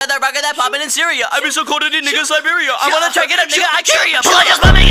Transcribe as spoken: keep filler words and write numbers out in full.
That rocket that poppin' in Syria. I be so cold in nigga Siberia. I wanna check it up, nigga. I carry ya.